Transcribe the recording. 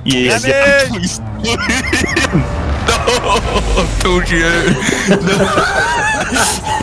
Yeah, Damn it! please. No, I told you. No.